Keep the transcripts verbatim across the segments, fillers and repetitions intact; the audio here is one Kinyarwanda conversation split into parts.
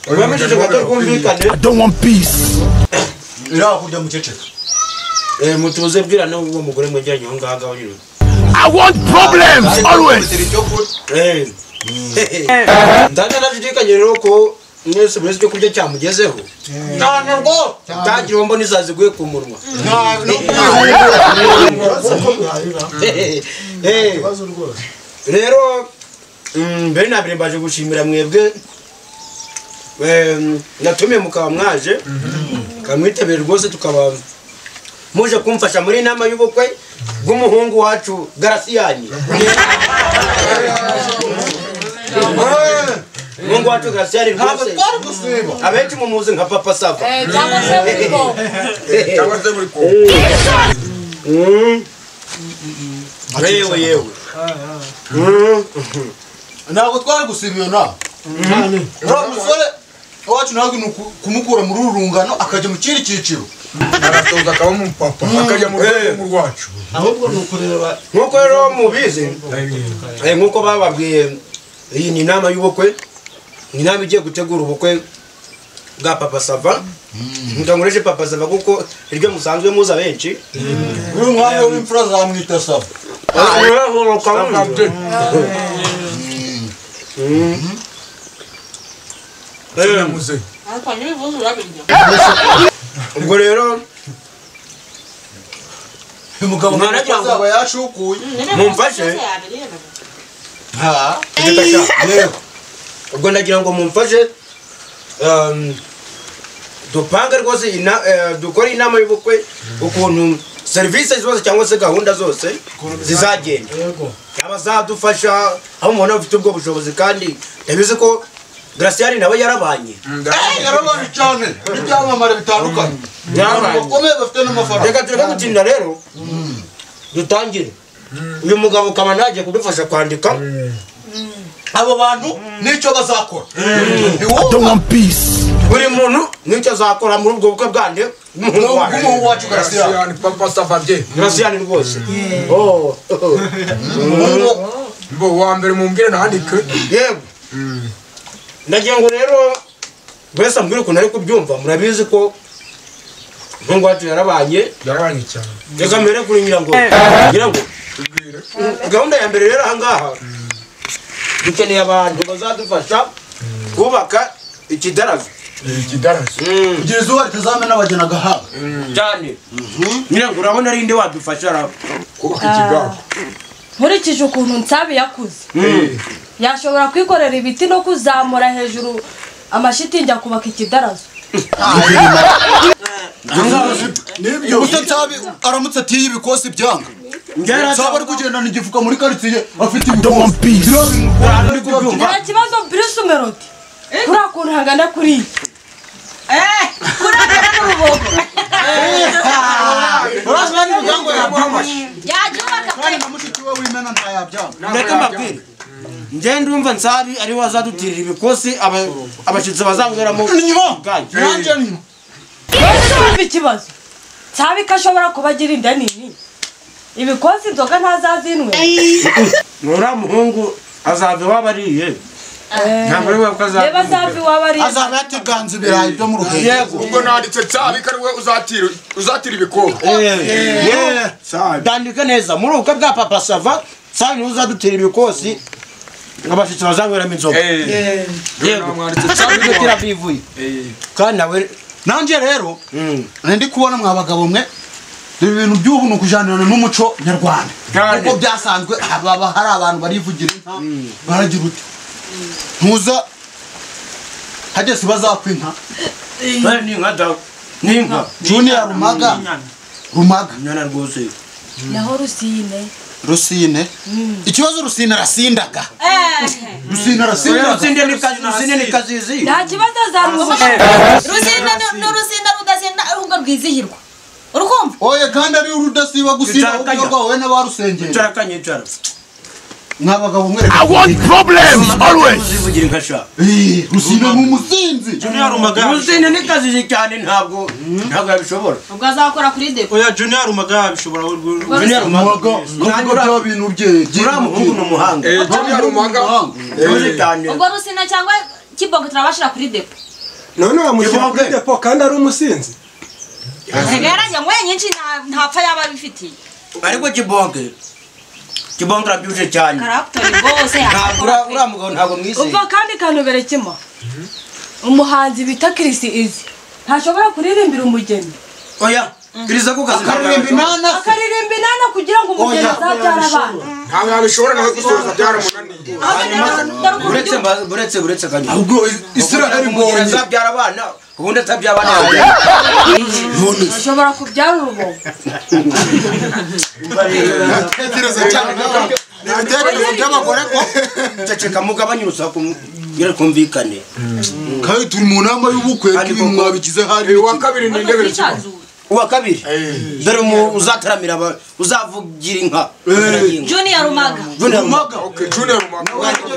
I don't want peace. Eh mutuze bwira no uwo mugore mwejyanye aho ngaga nyine. I want problems always. Eh. Ndana najidikanye rero ko mwese mwese cyo kurya cyamugezeho. None ngo tagira mbona izazi gwe ku munwa. Eh. Rero mbere nabire mbaje gushimira mwebwe. Eh natumiye mukaba mwaje. Kamwitabira rwose tukaba muje kumfasha muri nama y'ubukwe bw'umuhungu wacu Garasiyani. Mungu wacu Garasiyani rwose. Abenshi mumuzi nka Papa Sava. Eh, cyangwa se muri ko. Cyangwa se muri ko. Mm. Yewe yewe. Mm. Ntabwo twari gusibiyo na. Nani? Musore wacu ntabwo kumukura muri urungano akaje mu kiri cyiciro. Aratoza akaba mu papa akajya mu rwego rwacu. Ahubwo nukureba Nkuko rero mubizi. Eh nkuko bababwiye iyi ni nama y'ubukwe. Ni nama igiye gutegura ubukwe bwa Papa Sava. Ndangureje Papa Sava kuko iryo musanzwe muza benshi. uyu mwana w'imfura zamwita Sava. Muze. Ubwo rero umugabo mwaragira yashukuye mumfashe. ha Yego. Ubwo ndagira ngo mumfashe um dupanga rwose ina dukora inama y'ubukwe ukuntu services zose cyangwa se gahunda zose zizagenda. yego Abazadufasha aho umuntu afite ubwo bushobozi kandi ndabizi ko Garasiyani nawe yarabanye. yarabanye cyane n'ibyamamare bitandukanye bakomeye bafite n'amafaranga. Reka tureke gutinda rero dutangire. Uyu mugabo kama naje kudufasha kwandika abo bantu nicyo bazakora. I don't want peace. buri muntu nicyo azakora muri ubwo bukwe bwande umuhungu wacu Garasiyani. Garasiyani Papa Sava bye. Garasiyani rwose. Oh. Mbo wa mbere mumbwire nandike. Yego. Ndagira ngo rero wese ambwire ukuntu ari kubyumva murabizi ko umuhungu wacu yarabanye. Yarabanye cyane. Reka mbere kuri ngira ngo ngira ngo gahunda ya mbere rero ahangaha dukeneye abantu bazadufasha kubaka ikidarazo. Ikidarazo. kugira izuba ritazamena abagena agahanga Cyane. Ngira ngo urabona ari inde wadufasha kubaka ikigaho. Nkurikije ukuntu Nsabi yakuze. Yashobora kwikorera ibiti no kuzamura hejuru amashitingi akubaka ikidarazo. nibyo gusa Nsabi aramutse atiye ibikosi byanga. Nsabi ari kugenda n'igifuka muri quartier afite ibikosi. Nta kibazo Bruce Melody. Kuri akuntu hangana kuri. Eh, kuri hangana n'urubogo. urasanga n'ibigango yabyamashi. Yajubaka kandi na mushiki we w'imena ntayabyanga. Ndeka mbabwire. Nje ndumva Nsabi ari wazadutirira ibikosi abashitsi bazangweramo. Nanje ni Ntabwo ikibazo. Nsabi kashobora kubagira inda nini. Ibikosi nzoga ntazazinwe. Nura muhungu azave wabariye. Ntabwo ari we ukaza. Reba Nsabi wabari. azaba yateganze ibirayi byo mu ruhenge. Yego. Ubwo nanditse Nsabi kari we uzatira uzatira ibikoko. Eh. Sabi. Dandika neza muri ubukwe bwa Papa Sava. Sabi uzadutira ibikosi. Abashitsi bazangweramo inzoga. Eh. Yego. Mwanditse Sabi Nsabi gutira bivuye. Eh. Kandi nawe Nanje rero mm. ndi kubona mwa bagabo mwe ibintu by'ubu no kujanirana n'umuco nyarwanda. Kuko byasanzwe haba hari abantu barivugira inka baragira uti ntuza hageze bazakwinka ni inka da ni inka Junior Rumaga Rumaga nyana rwose Naho Rusine. Rusine ikibazo Rusine arasindaga. Rusine arasindaga. Rusine ni kazi Rusine ni kazizi. Nta kibazo zaruzi. Rusine n'urusine rudasenda ahubwo rwizihirwa. Urukumva? Oye kandi ari urudasiba gusiba ubwo rwawe n'abarusengeye. Carakanye cara. Mwabagabo mwe. I want problems always. Uzivugira inka sha. Eh Rusine nk'umuzinzi. Junior Rumaga. Rusine ni kazizi cyane ntabwo ntabwo yabishobora. Ubwo azakora kuri depo. Oya Junior Rumaga bishobora Junior Rumaga. Kuvuga bya bintu bye. Ura muhungu n'umuhanga. Eh Junior Rumaga. Uzi cyane. Ubwo Rusine cyangwa Kibogo turabashira kuri depo. none wamushyira kuri depo kandi ari umusinzi nsigaranye mwe nyinshi ntapfa yaba abifitiye ariko kibonke kibonke arabyuje cyane karaptori bose ntabwo uriya mugabo ntabwo mwisi umva kandi kantu berekima umuhanzi bita Chris Easy ntashobora kuririmbira umugeni oya Kiriza ko kazi akaririmba inana akaririmba inana kugira ngo umugeni azabyara abana ntabwo yabishobora nawe gusoza byaramunaniye uretse uretse uretse kandi ahubwo Israel umugeni azabyara abana ubundi atabyara abana ashobora kubyara urubogo tekereza cyane n'ibitekerezo by'abagore ko ceceka mugabanye urusaku ngire kumvikane kandi turi mu nama y'ubukwe n'ibintu mwabigize hari wa kabiri ni ndebe uwa kabiri dore uzataramira uzavugira inka Junior Rumaga Junior Rumaga okay Junior Rumaga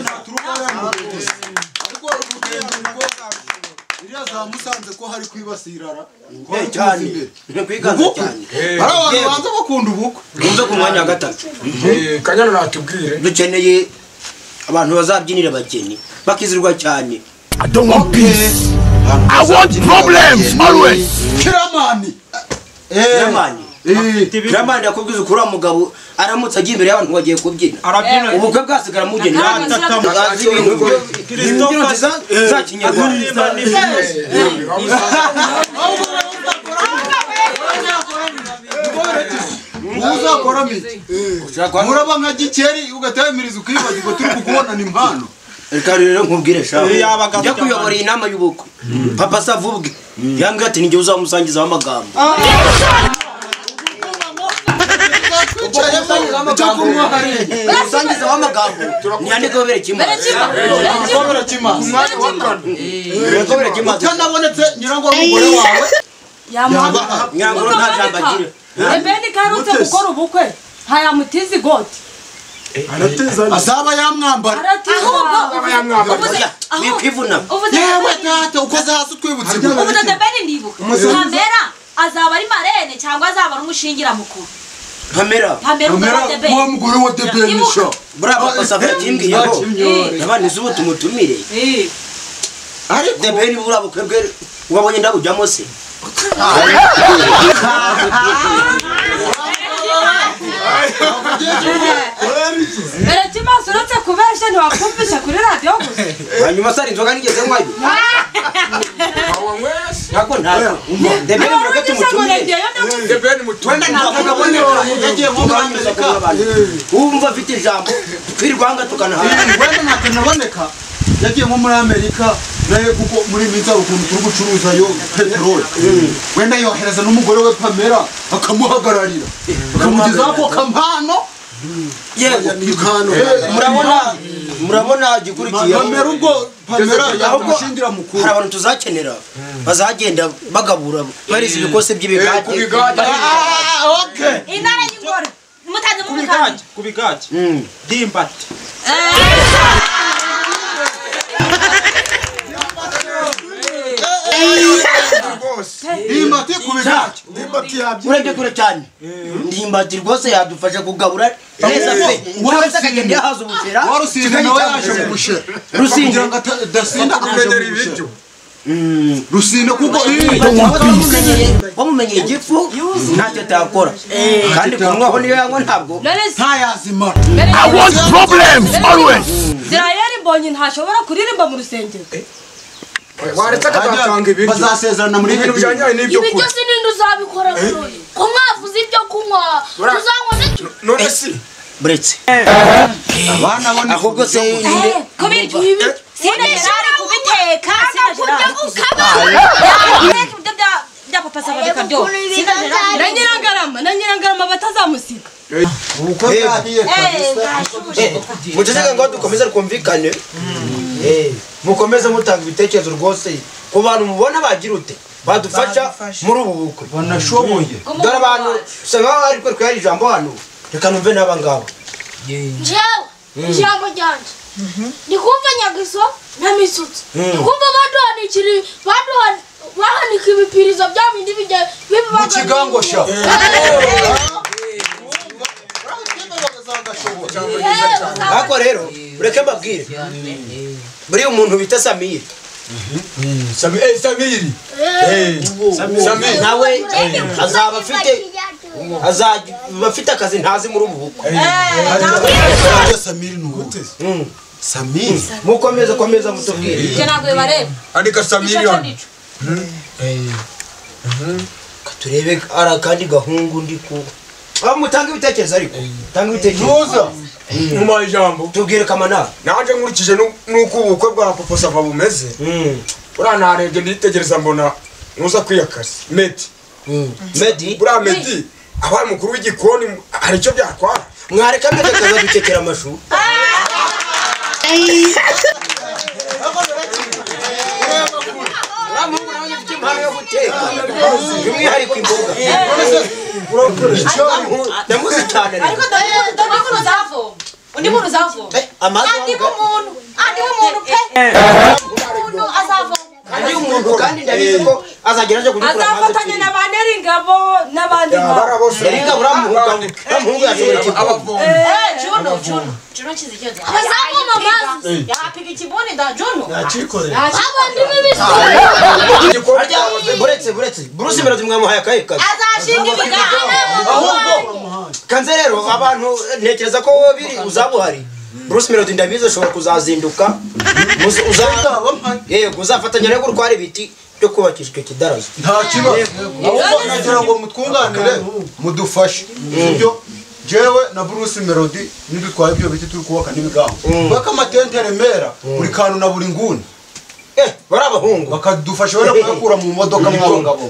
iriya za Musanze ko hari kwibasirara cyane ni kwiganza cyane hari abantu banza bakunda ubukwe uze ku mwanya wa gatatu Kanyana natubwire dukeneye abantu bazabyinira abageni bakizirwa cyane I don't want peace. I want problems always. Kiramani Kiramani Kiramani yakubwiza ukuri wa mugabo aramutse agiye imbere y'abantu bagiye kubyina ubukwe bwasigara mugeni azi ibintu byo Kristo za kinyarwanda uzakora miki muraba nka gikeri ugatemiriza ukibagirwa turi kukubona ni impano reka rero nkubwire sha njya kuyobora inama y'ubukwe papa savubwe yambwiye ati nijye uzamusangizaho amagambo usangizaho amagambo ntiyandike ko berekima berekima utanabonetse nyirangwa n'umugore wawe yamuha nyirangwa nta jambo agira ebeni karutse gukora ubukwe ntayamutiza igoti azaba yamwambara wikwivuna yewe tata ukoze hasi utwibutse ubu dadabeni ndibuka Pamela azaba ari marene cyangwa azaba ari umushingira mukuru Pamela Pamela umudebeni wa mugore wa debeni sha bura papa savera kimbwiyeho nabandi zubu tumutumire ariko debeni bura bukebwe wabonye ndabujyamo se berekima suretse kubesha ntiwakumvisha kuri radiyo gusa hanyuma sari inzoga nigeze nkwayo ntabwo ntabwo debeni mureke tumutumire debeni mutumire ntabwo yagiye nko muri Amerika wumva afite ijambo twirwanga tukanaha wenda ntakanaboneka yagiye nko muri Amerika naye kuko muri minza ukuntu turi gucuruza yo petrol wenda yohereza n'umugore we Pamela akamuhagararira akamugeza ko kampano yego murabona murabona gikurikiye Pamela ubwo Pamela yamushingira mukuru hari abantu tuzakenera bazagenda bagabura barize ibikose by'ibigage okay intara y'ingoro mutanze mu bigage ku bigage dimbati Ndimbati kubigaki urebye kure cyane ndimbati rwose yadufasha kugabura neza pe wese akagenda yahaza ubushera warusinda nawe yaje mu bushera rusinda ngo adasinda akurengera ibiryo rusinda kuko wamumenyeye igifu ntacyo atakora kandi kumwaho niyo yanywa ntabwo ntayazimara I want problems always. Zirayeli mbonye ntashobora kuririmba mu rusengero waretse akazatanga ibiryo bazasezerana muri ibintu bijyanye n'ibyo ibiryo kurya sininde uzabikora kurori ko mwavuze ibyo kunywa tuzanywa n'icyo none si buretse abana bo ni ahubwo se kubirya ibi sine gerari kubiteka sine gerari ukaba kubiteka ibyo bya bya papa savabika byo sine gerari na nyirangarama na nyirangarama batazamusiga ubukwe bwahiye muceceka ngo dukomeze twumvikane mukomeze mutanga ibitekerezo rwose ku bantu mubona bagira ute badufasha muri ubu bukwe banashoboye dore abantu usa nkaho ari kwe twari ijambo hano reka numve n'aba ngaba njyewe ijambo ryanjye ndi kumva nyagiso na misutsi ndi kumva baduhanikira bahanika ibipirizo bya bindi bijya mu kigango sha ariko rero ureke mbabwire buriya umuntu bita Samir Samiri Samiri Samiri nawe azaba afite azajya bafite akazi ntazi muri ubu bukwe Samiri n'ugute Samiri mukomeza komeza mutubwire je nagwe bareba andika Samiri on turebe ara kandi gahungu ndi ku aba mutanga ibitekerezo ariko tanga ibitekerezo Numa ijambo tubwire kamana naje nkurikije nuko ubukwe bwa Papa Sava bumeze uranarebye nditegereza mbona nuza kwiyakasi Medi Medi bura Medi abaye mukuru w'igikoni hari icyo byatwara mwareka mbere kaza ducekera amashu Ramungu nawe ufite impano yo guteka by'umwihariko imboga ndamuzi cyane ariko ndabona uzavo undi muntu uzavo amazi andi umuntu andi umuntu pe umuntu azavo andi umuntu kandi ndabizi ko azagera aje kudukura amazi azafatanya na baneri ngabo n'abandi barabose Eringa buramuhuga buramuhuga yashobora abavomba eh Juno Juno Juno kizi cyo abazavoma amazi yapiga ikiboni da Juno Yakikore. abandi bibisi buretse buretse Bruce Melody mwamuhaye akahe kazi azashinga ibiganiro ahubwo kanze rero abantu ntekereza ko biri uzabuhari Bruce Melody ndabizi ashobora kuzazinduka uzaba yego uzafatanya no gutwara ibiti byo kubakisha icyo kidarazo nta kibazo ahubwo nagira ngo mutwunganire mudufashe ibyo jewe na Bruce Melody nidutwaye ibyo biti turi kubaka n'ibigaho baka amatente remera buri kantu na buri nguni eh bari abahungu bakadufasha bari kuyakura mu modoka mwabo ngabo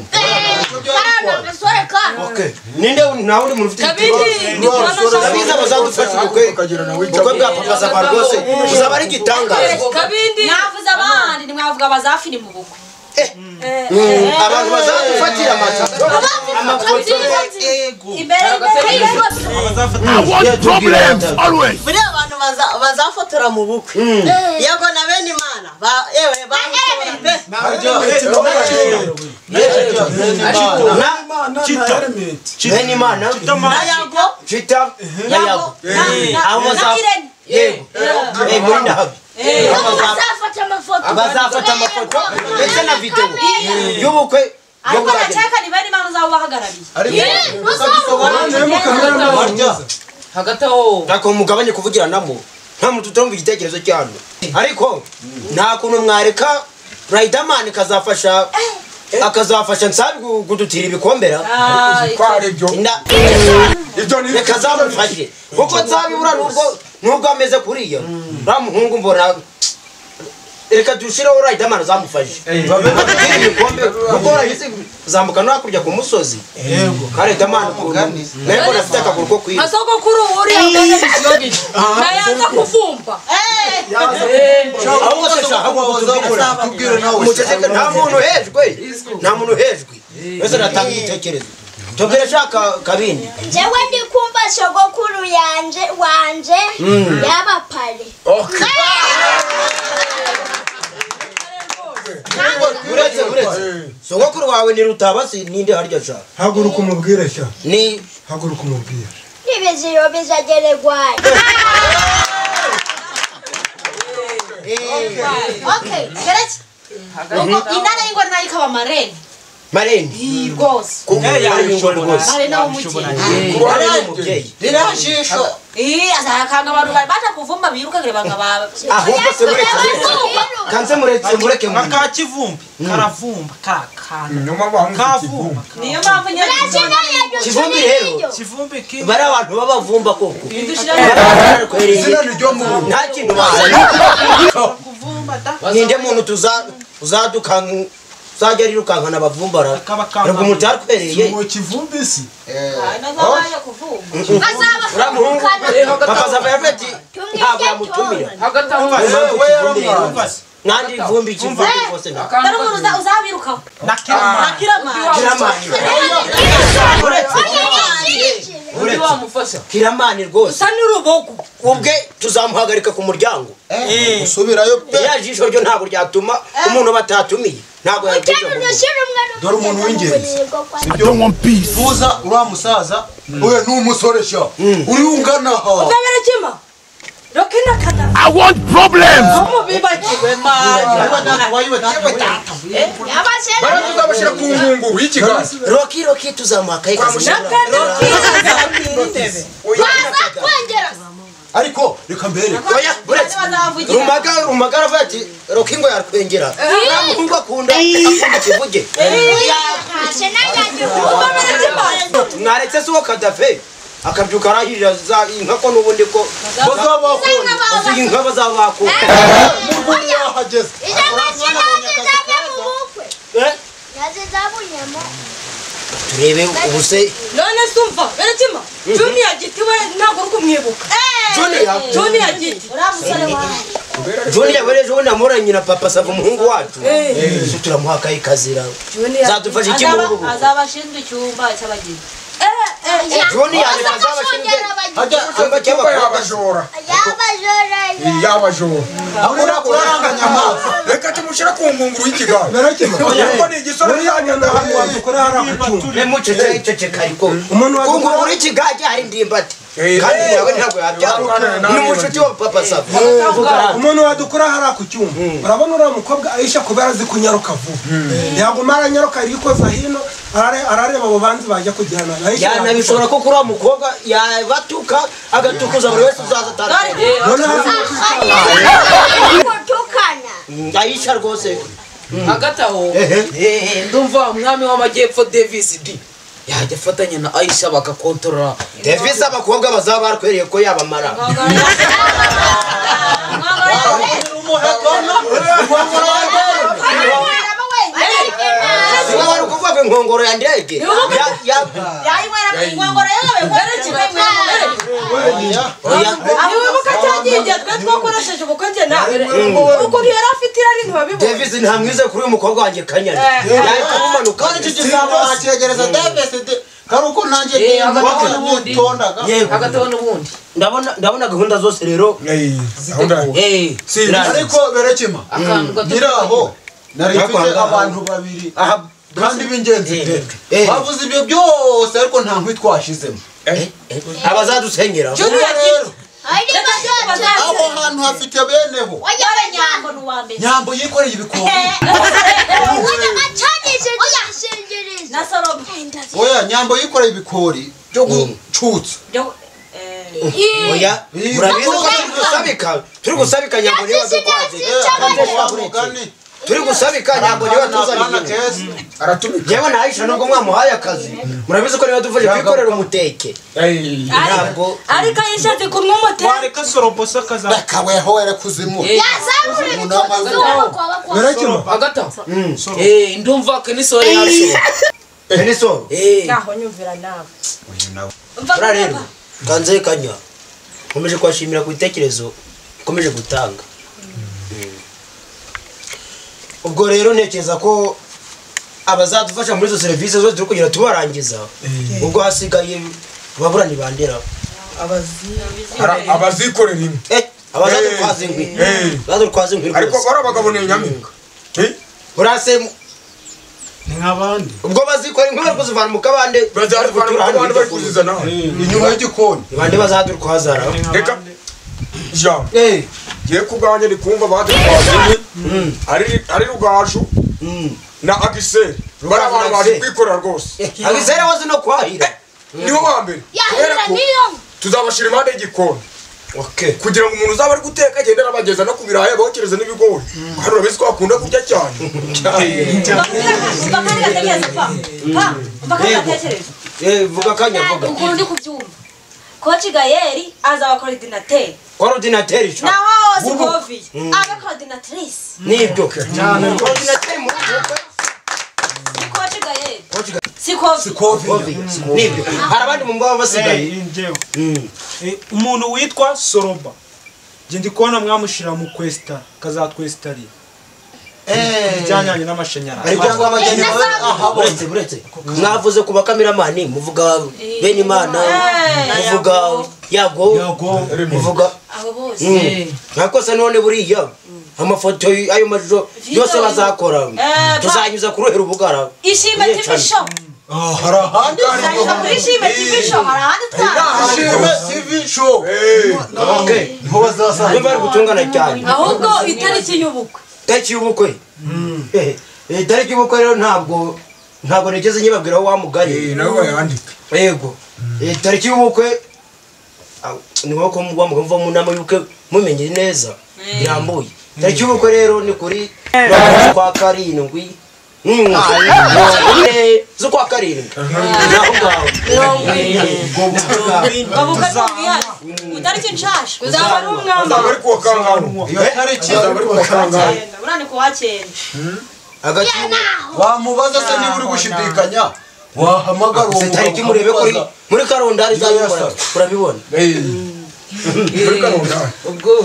okay ninde nawe uri mu ufite ndabizi abazadufasha ubukwe ubukwe bwa Papa Sava rwose uzaba ari gitangaza kabindi navuze abandi nimwavuga bazafiri mu bukwe abantu bazadufatira amafoto amafoto imbere always buri abantu bazafotora mu bukwe yego na bene Imana yewe bene Imana yago chita yago abo za yego eh muri ndahabi bazafata amafoto bazafata amafoto ndetse na video y'ubukwe ariko ndaceka ni bene Imana uzaba bahagarariye hagati aho nako mugabanye kuvugiranamo nta muntu utumva igitekerezo cyane ariko nta kuntu mwareka Riderman kazafasha akazafasha nsabi gudutira ibikombera kware byo ibyo ni kazamufashe kuko nsabi bura nubwo nubwo ameze kuriya ramuhungu mbona reka dushiraho Riderman azamufashe babetira ibikombe kuko rahise zambuka no hakurya ku musozi yego kare Riderman kugani nako nafite akaguru ko kwiba asoko kuri uri agana bikiyogi nayanza kuvumba eh ahubwo se shaka kubwira nawe umuceceke nta muntu hejwe nta muntu hejwe wese natanga igitekerezo tubwire shaka kabindi jewe ndi kumva sogokuru yanje wanje yaba pale okay uretse uretse sogokuru wawe ni rutabasi ninde harya sha Haguruka umubwire sha. ni Haguruka umubwire. nibiziro bizageregwaye okay geretse ubwo indana y'ingore nayo ikaba marene marene rwose marene wo umubyeyi rirashisho eh azakanga abantu baje kuvumba biruka ngire bangaba ahubwo se mureke kanze mureke mureke ka kivumbi karavumba karakana nyuma bahungu kavumba niyo mpamvu nyine kivumbi rero kivumbi ki bari abantu babavumba koko bidushira izina ni ryo muntu nta kintu bazanye kuvumba da ninde muntu tuza uzadukanga uzajya rirukankana abavumbara ntabwo mutarwereye Mu kivumbi si. nazabaye kuvumba uramuhungu Papa Sava yafeti ntabwo amutumira hagati aho nandi vumbi kivumbi kose na dore umuntu uzabirukaho nakira kiramani kiramani rwose usa n'urubogo ubwe tuzamuhagarika ku muryango usubirayo pe ya jisho ryo ntabwo ryatuma umuntu batatumiye ntabwo yabije dore umuntu w'ingenzi tuza uriya musaza we ni umusore sha uri ungana ha uzabere kima Roki na Kadafi I want problems. aho bibagiwe mani bara tuzabashira ku ngunguru y'ikigali Roki Roki tuzamuka ikazi ariko reka mbere oya buretse rumaga rumaga aravuga ati Roki ngo yarkwengera ntabwo akunda akunda kivuge mwaretse so Kadafi akabyuka arahirira za inka ko nubundi ko bazabakunda inka bazabakunda hageze turebe ubuse none sumva beretima Junior giti we ntabwo uri kumwibuka Junior Junior giti Junior wele jo namuranye na papa sava umuhungu wacu eh turamuha kai kazira zadufasha iki mu rugo azabashinzwe icyumba cy'abageni Junior azabashinzwe hajya amba cyaba yabajora yabajora akora kuranganya amazi reka tumushira ku ngunguru y'ikigali ko ni igisoro yanyanda hamwe dukora hari akucyumba ne mucece cece kariko kunguru y'ikigaje hari ndimbati kandi yawe ntabwo yabyara ni mushuti wa papa sava umuntu wadukora hari akucyumba urabona uriya mukobwa Aisha kubera azi kunyaruka vuba yagumara nyaruka irikoza hino arareba abo banzi bajya kugirana Aisha nabishobora ko kuri mukobwa yabatuka agatukuza buri wese uzaza tarare Aisha rwose hagati aho ndumva umwami w'amajyepfo Davis D yajya afatanya na Aisha bagakontorora Davis abakobwa bazaba barwereye ko yabamara Siwa wari kuvuga inkongoro ya ndege ya ya yayimwera inkongoro yawe ngare aho mukatangiye twe twakoresheje ubukonje nawe uko yari afite irari ntibabibona Davis ntamwize kuri uyu mukobwa wanjye kanyana yari kumumanuka kandi iki gisabo ategereza Davis karuko nanjye tondaga hagataho n'ubundi ndabona ndabona gahunda zose rero eh ariko berekima nyiraho narifite abantu babiri kandi b'ingenzi pe bavuze ibyo byose ariko nta nkwi twashizemo abazadusengera aho hantu hafite beneho nyambo yikoreye ibikombe oya nyambo yikoreye ibikori byo gucutsa oya urabizi ko turi gusabika turi gusabika nyambo niba dukwaze turi gusabika nyambo niba tuzanye aratumika yewe na Aisha nubwo mwamuhaye akazi murabizi ko niba dufashe kwikorera umuteke ntabwo ariko Aisha ati kunwa umuteke wareka sorobosa kaza kaweho were kuzimu hagata eh ndumva kenisore yarasho Keniso eh naho nyumvira nawe mva rero kanze kanya komeje kwashimira ku bitekerezo komeje gutanga ubwo rero ntekereza ko abazadufasha muri izo serivisi zose turi kugira tubarangiza ubwo hasigaye baburani bandera abazikorera imwe abazadukwaza inkwi bazadukwaza inkwi ariko bari abagabo ni nyaminga burase ni nk'abandi ubwo bazikora inkwi bari kuzivana mu kabande bazadukwana mu kabande bari kuzizana inyuma y'igikoni bande bazadurkwazara reka jean giye kubwanya ni kumva badukwaza inkwi ari ari rugaju na agiseri bari abantu bari kwikorera rwose agiseri wazi no kwahira niho wa mbere tuzabashira impande y'igikoni kugira ngo umuntu uzaba ari guteka agende arabageza no ku biraya bokereza n'ibigori hano urabizi ko akunda kurya cyane vuga kanya vuga ukuntu ndi kubyumva Coach Gayeri azaba coordinateur coordinateur cha naho Sikovi aba coordinatrice nibyo cyane coordinateur mu Coach Gayeri Sikovi Sikovi nibyo hari abandi mu mbaba basigaye injewe umuntu witwa Soroba je ndi kubona mwamushira mu questa kazatwestari eh bijyanye n'amashanyarazi ariko ngo abageni bawe aha buretse buretse mwavuze ku bakameramani muvuga bene Imana muvuga yago muvuga abo bose nakosa none buriya amafoto ayo majo yose bazakora tuzanyuza ku ruhero ubugara ishime T V show Ah, hari ahandi Uzajya kuri Shime T V show hari ahandi twa. Shime T V show. Okay. Niho bazasanga. Bari gutungana cyane. ahubwo itariki y'ubukwe Tariki y'ubukwe. Eh, eh, tariki y'ubukwe rero ntabwo ntabwo nigeze nyibabwira wa mugari. nawe bayandika Yego. Eh, tariki y'ubukwe ni wowe ko mugwa mugava mu nama y'ubukwe mumenye neza. Birambuye. Tariki y'ubukwe rero ni kuri kwa karindwi. Mm. Zo kwa karindwi. Naho ngaho. Babuka n'ubwihari. Utariki nshasha. uzaba ari umwamba azaba ari kuwa kangahe Iyo tariki azaba ari kuwa kangahe Urane ku wakenda. Hagati wamubaza se niba uri gushidikanya wahamagara uwo se tariki murebe kuri muri karondari zabikora urabibona. muri kangahe ubwo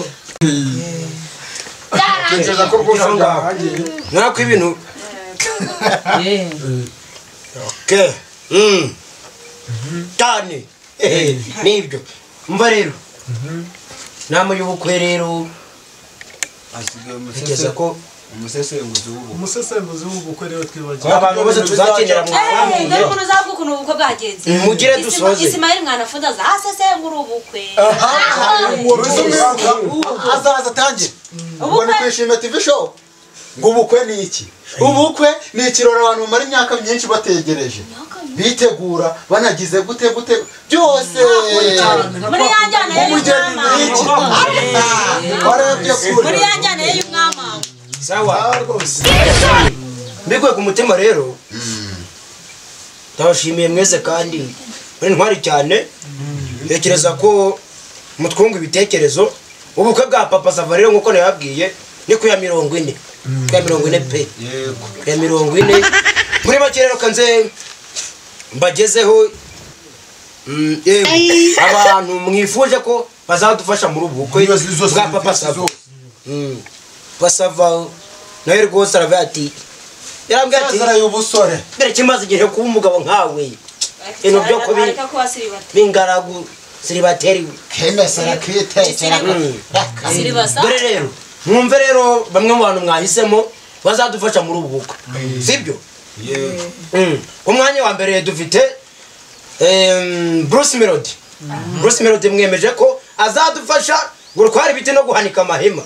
kugeza ko rwose byahagiye Nako ibintu. eh Okay. Mm. Tani. Nibyo. Mva rero. Nama y'ubukwe rero. Kugeza ko umusesenguzi w'ubu. umusesenguzi w'ubukwe rero twibagiwe abantu bose tuzakenera mu Eh, dore bamwe. ukuntu uzavuga ukuntu ubukwe bwagenze. Mugire Isima- dusoze. Ismail mwanafunza za asesengura ubukwe. Azaza tangira. Ubwo Ubukwe ni kwishima T V show. Ngo ubukwe ni iki? Ubukwe ni ikirori abantu bamara imyaka myinshi bategereje. Bitegura banagize gute gute byose. muri yanjyana Umugeni ni iki? Warebye muri kure. yanjyana y'umwama. Sawa. Mbikwe ku mutima rero. Ndabashimiye mwese kandi muri ntwari cyane. Tekereza ko mutwunga ibitekerezo. Ubukwe bwa Papa Sava rero nkuko nababwiye ni ku ya mirongo ine. Ku ya mirongo ine pe. Yego. Ku ya mirongo ine. Muri make rero kanze mbagezeho mm, yego abantu mwifuje ko bazadufasha muri ubu bukwe bwa Papa Sava. Mm. Papa Sava nawe rwose aravuga ati yarambwiye ati Sazara y'ubusore. mbere kimaze igihe kuba umugabo nkawe ibintu byo kubi Areka ko wasiribata. bingaragu siribateri. Kemesera kwitekera. Siribasa. Dore rero mwumve rero bamwe mu bantu mwahisemo bazadufasha muri ubu bukwe sibyo? Yego. Mm. Umwanya wa mbere dufite em, Bruce Melody. Bruce Melody mwemeje ko azadufasha gutwara ibiti no guhanika amahema.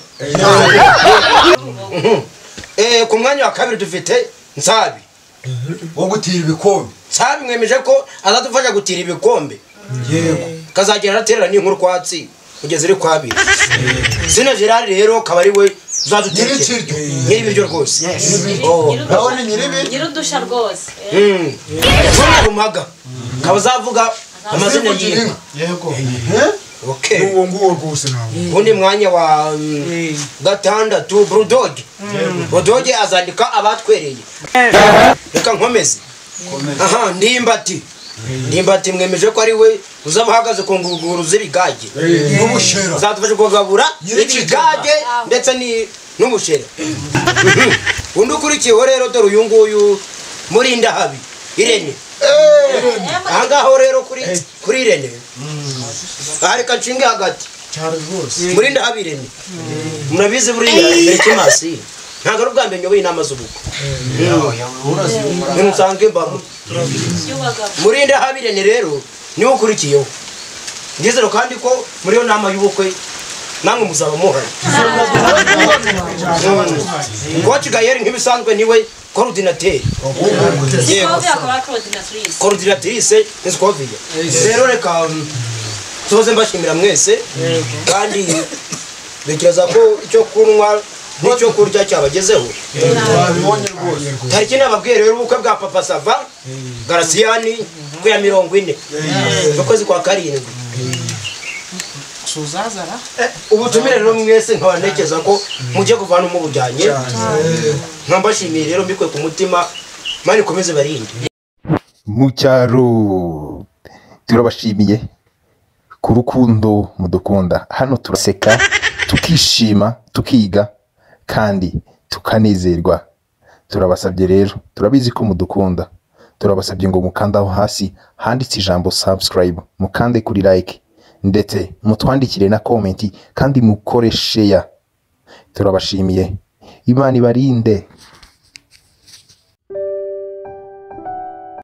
Mhm. Eh, ku mwanya wa kabiri dufite Nsabi. Wo gutira ibikombe. Nsabi mwemeje ko azadufasha gutira ibikombe. Yego. Kazagera araterera n'inkuru kwatsi kugeza iri kwabiri. Sina Gerard rero kaba ari we uzadutekera. Nyirikiryo. Nyiribiryo rwose. Oh. Urabona nyiribi? Nyirudusha rwose. Mm. Tuna rumaga. Kaba zavuga amazina y'inka. Yego. Eh? Okay. uwo nguwo rwose nawe Undi mwanya wa mm, gatandatu Brudog. Brudog azandika abatwereye. Reka nkomeze. Aha, ndimbati. Ndimbati mwemeje ko ari we uzaba uhagaze ku nguguru z'ibigage. N'ubushera. Uzadufasha kugabura ibigage ndetse ni n'umushera. Undi ukurikiyeho rero dore uyu nguyu Murinda Habi Irene. Aha ngaho rero kuri kuri Irene. Areka nshinge hagati. cyane rwose Murinda Habi Irene. Murabizi buriya mbere kimasi. Ntabwo ari ubwa mbere nyoboye inama z'ubukwe. Nsange mbamo. Murinda Habi Irene rero niwe ukurikiyeho. Ngizero kandi ko muri yo nama y'ubukwe namwe muzaba muhari. Coach Gayeri nk'ibisanzwe niwe coordinateur. Sikovia kwa coordinatrice. Coordinatrice ni Scovia. Rero reka um, tuze mbashimira mwese kandi bekeza ko icyo kunywa n'icyo kurya cyabagezeho. Twabibonye rwose. Tariki nababwiye rero ubukwe bwa Papa Sava Garasiani ku ya mirongo ine. Ukwezi kwa karindwi. suzazara Ubutumire rero mwese nkabanekeza ko mujye kuvana mu bujyanye. Nkambashimiye rero mbikwe ku mutima mani komeze barinde. mu cyaro turabashimiye ku rukundo mudukunda. Hano turaseka tukishima tukiga kandi tukanezerwa. Turabasabye rero, turabizi ko mudukunda, turabasabye ngo mukandaho hasi handitse ijambo subscribe, mukande kuri like ndetse mutwandikire na comment kandi mukore share. Turabashimiye. Imana ibarinde.